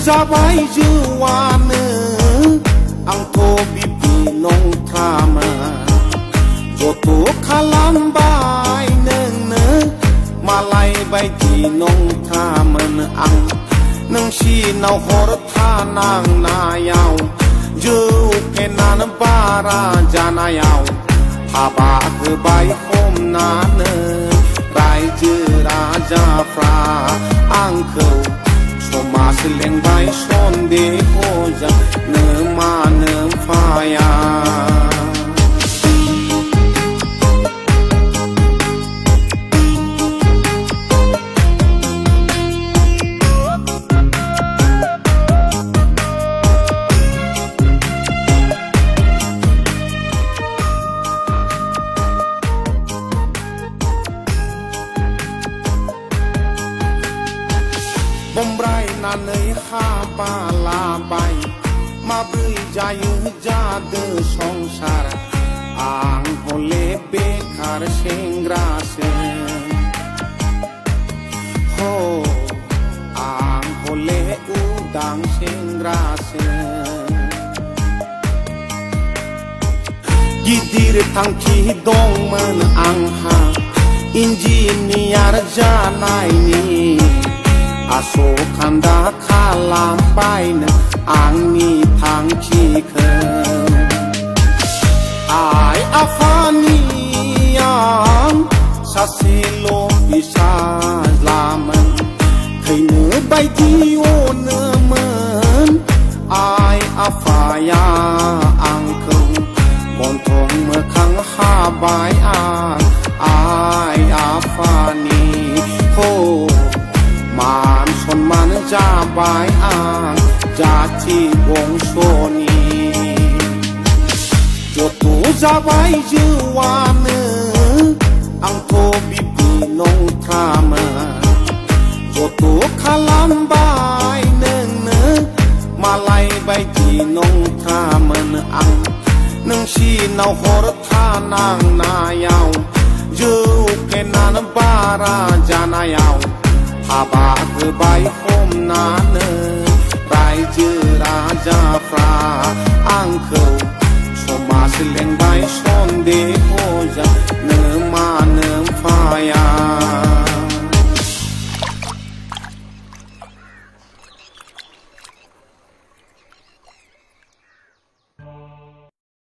जाबाय जौआनो आंथ' बिब्दि नंथ्रामोन जथ' खालामबाय नोंनो मालाय बायदि नंथ्रामोन आं नोंसिनाव हरथानांनायाव जौ फेनानो बारा जानायाव हाबा होबाय हमनानै रायजो राजाफ्रा आंखौ समाज लेंबाय सन्देहजों मानो फाया बमब्रायनानै हाबा लाबाय माब्रै जायो जादो संसार आं हले बेखार सेंग्रासो हो आं हले उदां सेंग्रासो गिदिर थांखि दंमोन आंहा इन्जिनियार जानायनि आस'खान्दा खालामबायनो आंनि थांखिखौ आइ आफानि आं सासेल' फिसाज्लामोन थैनो बायदि अनोमोन आइ आफाया आंखौ गन्थं मोखां हाबाय आं आइ आफानि हो मान सन्मान जाबाय आं जाथि बंसनि जथ' जाबाय जौआनो आंथ' बिब्दि नंथ्रामोन जथ' खालामबाय नोंनो मालाय बायदि नंथ्रामोन आं नोंसिनाव हरथानांनायाव जौ फेनानो बारा जानायाव हाबा होबाय हमनानै रायजो राजाफ्रा आंखौ